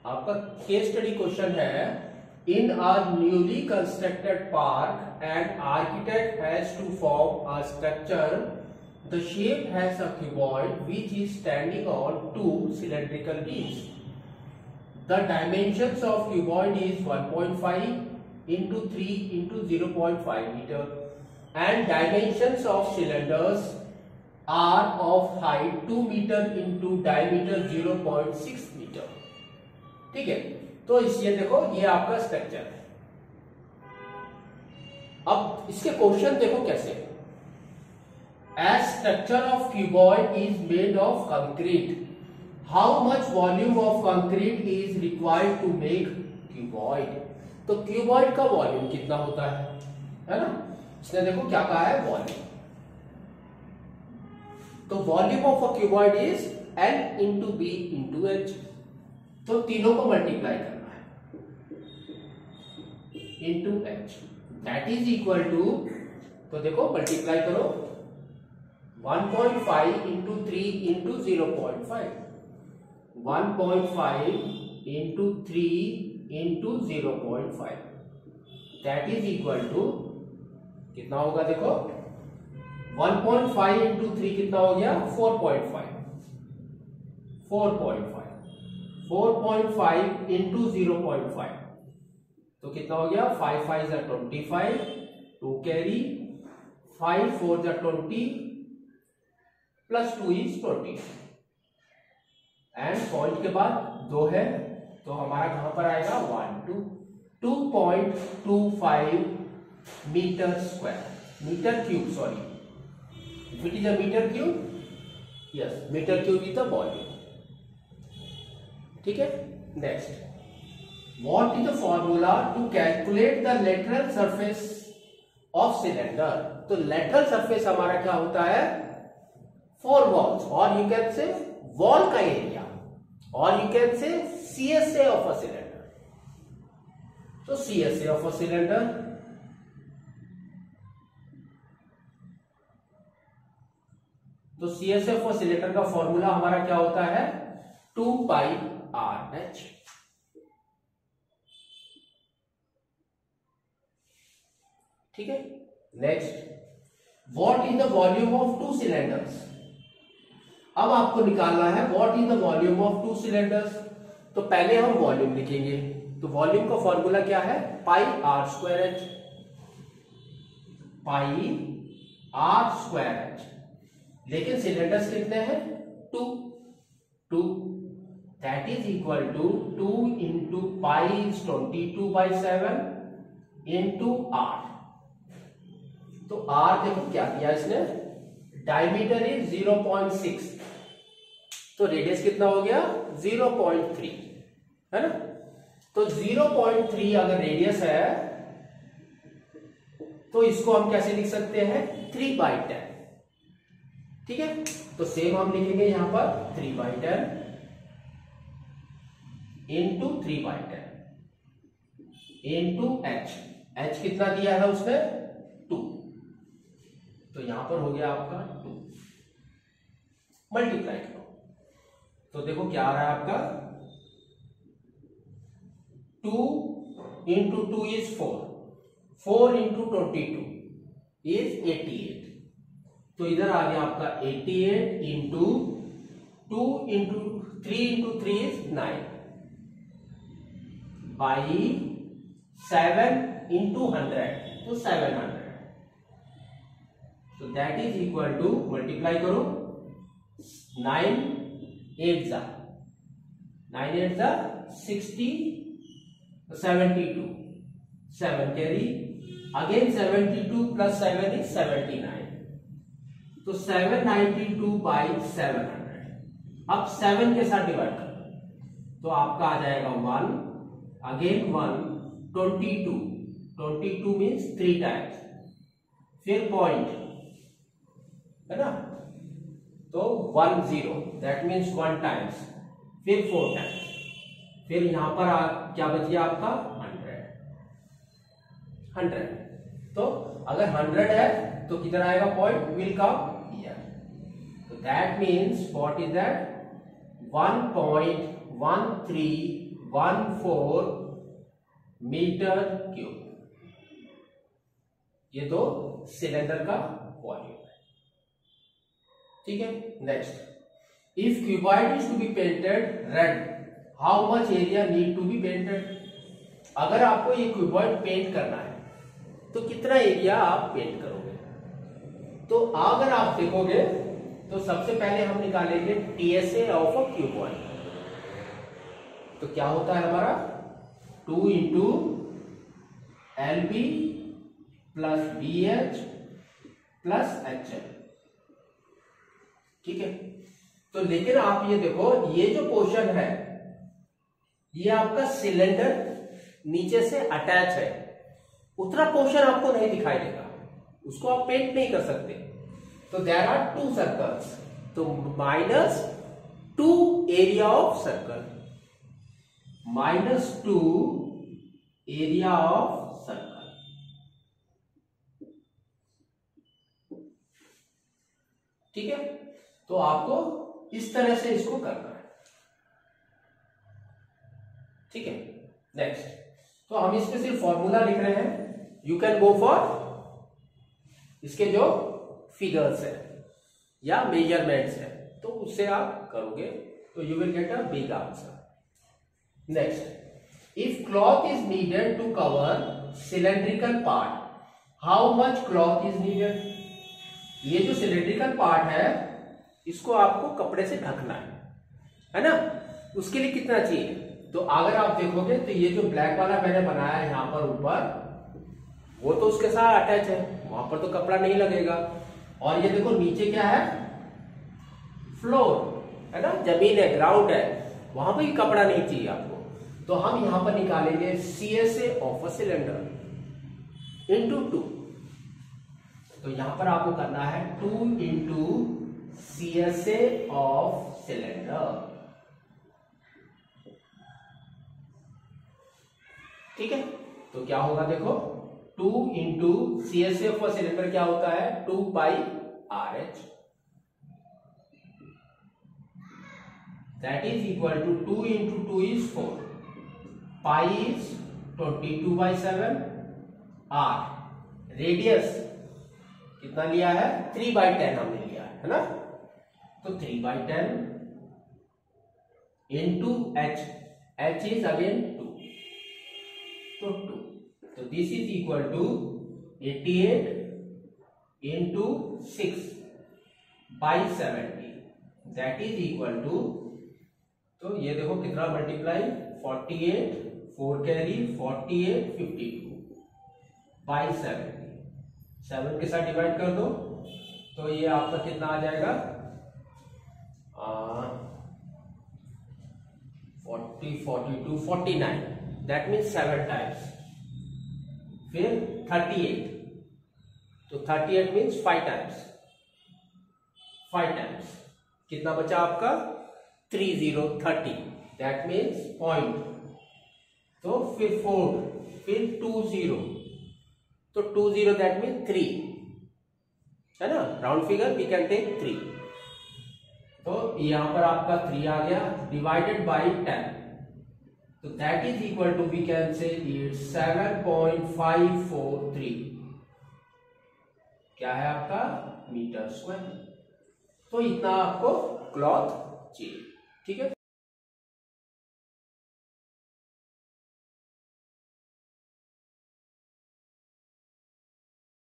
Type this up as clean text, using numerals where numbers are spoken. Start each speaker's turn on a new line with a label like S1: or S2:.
S1: आपका case study question है, in a newly constructed park and architect has to form a structure, the shape has a cuboid which is standing on two cylindrical beams. The dimensions of cuboid is 1.5 into 3 into 0.5 meter and dimensions of cylinders are of height 2 meter into diameter 0.6 meter. ठीक है, तो इसलिए देखो ये आपका structure है. अब इसके क्वेश्चन देखो कैसे. As structure of cuboid is made of concrete, how much volume of concrete is required to make cuboid. तो क्यूबॉइड का वॉल्यूम कितना होता है ना. इसने देखो क्या कहा है, वॉल्यूम. तो volume of a cuboid is L into B into H. तो तीनों को मल्टीप्लाई करना है into H, that is equal to, तो देखो मल्टीप्लाई करो 1.5 into 3 into 0.5, 1.5 into 3 into 0.5, that is equal to कितना होगा देखो 1.5 इंटू 3 कितना हो गया 4.5, 4.5 इंटू 0.5 तो कितना हो गया 5 5 जा 25, 2 कैरी, 5 4 जा 20 प्लस 2 इज 20 एंड पॉइंट के बाद 2 है तो हमारा कहां पर आएगा 2.25 meter square, meter cube sorry, if it is a meter cube, yes meter cube is the volume. ठीक है. Next, what is the formula to calculate the lateral surface of cylinder. तो लेटरल सरफेस हमारा क्या होता है, 4 walls, और you can say wall का area, और you can say CSA of a cylinder. तो CSA ऑफ अ सिलेंडर, तो CSA ऑफ अ सिलेंडर का फॉर्मूला हमारा क्या होता है 2 पाई RH. ठीक है. Next, what is the volume of 2 cylinders. अब आपको निकालना है what is the volume of 2 cylinders. तो पहले हम वॉल्यूम लिखेंगे. तो वॉल्यूम का फॉर्मूला क्या है, pi R square H, pi R square H. लेकिन सिलेंडर्स कितने हैं 2, that is equal to 2 into pi is 22/7 into R. तो आर देखो क्या किया इसने, डायमीटर इज 0.6, तो रेडियस कितना हो गया 0.3 है ना. तो 0.3 अगर रेडियस है तो इसको हम कैसे लिख सकते हैं 3/10. ठीक है. तो सेम हम लिखेंगे यहां पर 3/10 इंटू 3/10 इंटू h कितना दिया है उसने 2, तो यहां पर हो गया आपका 2. मल्टीप्लाई करो तो देखो क्या आ रहा है आपका 2 इंटू 2 इज 4, 4 इंटू 22 इज 88. तो इधर आ गया आपका 88 into 2 into 3 into 3 is 9 by 7 into 100, तो 700. तो that is equal to, multiply करो 9 8 जा 60, 72, 7 कैरी, अगेन 72 प्लस 7 इज 79. तो 792/700. अब 7 के साथ डिवाइड करो तो आपका आ जाएगा 1, अगेन 1, 22 मीन्स 3 टाइम्स, फिर पॉइंट है ना, तो 10 दैट मीन्स 1 टाइम्स, फिर 4 टाइम्स, फिर यहां पर क्या बच गया आपका 100. तो अगर 100 है तो किधर आएगा पॉइंट, विल कम हियर. तो that means what is that 1.13 14 meter cube. ये तो सिलेंडर का वॉल्यूम है। ठीक है, next, if cuboid is to be painted red, how much area need to be painted. अगर आपको ये क्यूबॉइड पेंट करना है तो कितना एरिया आप पेंट करोगे? तो अगर आप देखोगे तो सबसे पहले हम निकालेंगे टीएसए ऑफ अ क्यूबॉइड। तो क्या होता है हमारा 2 into LB plus BH plus HL। ठीक है, तो लेकिन आप ये देखो, ये जो पोर्शन है ये आपका सिलेंडर नीचे से अटैच है, उतना पोर्शन आपको नहीं दिखाई देगा, उसको आप पेंट नहीं कर सकते। तो देयर आर 2 सर्कल्स, तो -2 area of circle, -2 area of circle. ठीक है, तो आपको इस तरह से इसको करना है। ठीक है, नेक्स्ट, तो हम इसमें सिर्फ फॉर्मूला लिख रहे हैं। यू कैन गो फॉर इसके जो फिगर्स है या मेजरमेंट्स है, तो उससे आप करोगे तो you will get a big answer. Next, if cloth is needed to cover cylindrical part, how much cloth is needed. ये जो सिलेंड्रिकल पार्ट है इसको आपको कपड़े से ढकना है ना, उसके लिए कितना चाहिए? तो अगर आप देखोगे तो ये जो ब्लैक वाला मैंने बनाया है यहां पर ऊपर, वो तो उसके साथ अटैच है, वहां पर तो कपड़ा नहीं लगेगा। और ये देखो नीचे क्या है, फ्लोर है ना, जमीन है, ग्राउंड है, वहां पर कपड़ा नहीं चाहिए आपको। तो हम यहां पर निकालेंगे CSA of a cylinder into 2। तो यहां पर आपको करना है 2 इंटू CSA ऑफ सिलेंडर। ठीक है, तो क्या होगा देखो, 2 इंटू CSA ऑफ सिलेंडर क्या होता है, 2 pi RH, that is equal to 2 into 2 is 4, pi is 22/7, R radius कितना लिया है, 3/10 हमने लिया है ना, तो 3/10 इंटू H इज अगेन 2, तो 2, तो this is equal to 88 into 6/70, that is equal to, तो ये देखो कितना मल्टीप्लाई, 48, 4 कैरी 48, 52/70, 7 के साथ डिवाइड कर दो, तो ये आपका कितना आ जाएगा, 40, 42, 49, दैट मीन्स 7 टाइम्स। फिर 38, तो 38 मीन्स 5 टाइम्स, 5 टाइम्स कितना बचा आपका, 30, दैट मीन्स पॉइंट। तो फिर 4, फिर 20, तो 20 दैट मीन्स 3 है ना, round figure we can take 3। तो यहां पर आपका 3 आ गया, डिवाइडेड बाई 10, तो that is equal to we can say it 7.543, क्या है आपका, मीटर स्क्वायर। तो इतना आपको क्लॉथ चाहिए। ठीक है,